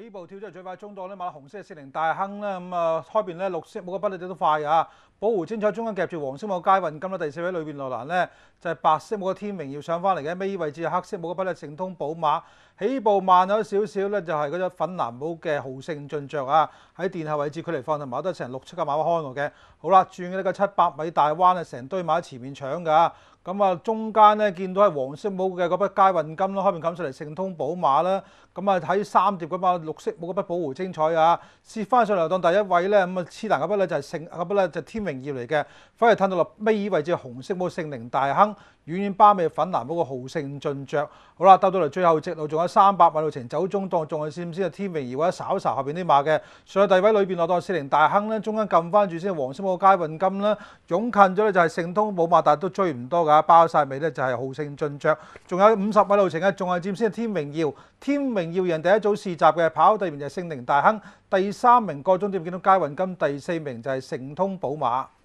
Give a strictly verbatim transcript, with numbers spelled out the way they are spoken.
起步跳咗最快中檔咧，買紅色嘅四零大亨啦，咁啊開邊咧綠色冇個筆你都快啊！寶湖精彩中間夾住黃色冇個佳運金啦，第四位裏邊落欄咧就係、是、白色冇個天榮耀上翻嚟嘅，尾位置係黑色冇個筆咧盛通寶馬，起步慢咗少少咧就係嗰隻粉藍帽嘅豪盛進爵啊！喺殿後位置距離放頭馬得成六七架馬開嘅，好啦，轉嘅呢個七百米大彎啊，成堆馬喺前面搶㗎。咁啊，中間咧見到係黃色帽嘅嗰筆佳運金啦，開面冚上嚟盛通寶馬啦。咁啊喺三碟嗰筆綠色帽嗰筆寶湖精彩啊，蝕翻上嚟當第一位咧，咁啊黐欄嗰筆咧就係盛嗰筆咧就天榮耀嚟嘅，反而褪到落尾位置紅色帽聖靈大亨，遠遠包尾粉藍帽個豪盛進爵。好啦，兜到嚟最後直路仲有三百米路程走中檔，仲係先唔先啊天榮耀或者稍稍後邊啲馬嘅，上去第二位裏邊落到四零大亨咧，中間撳翻住先黃色帽佳運金啦，擁近咗咧就係盛通寶馬，但係都追唔多㗎。包晒尾咧就係豪盛進爵，仲有五十米路程嘅，仲係佔先係天榮耀，天榮耀贏第一組試閘嘅，跑第二名就係聖靈大亨，第三名個終點見到佳運金，第四名就係盛通寶馬。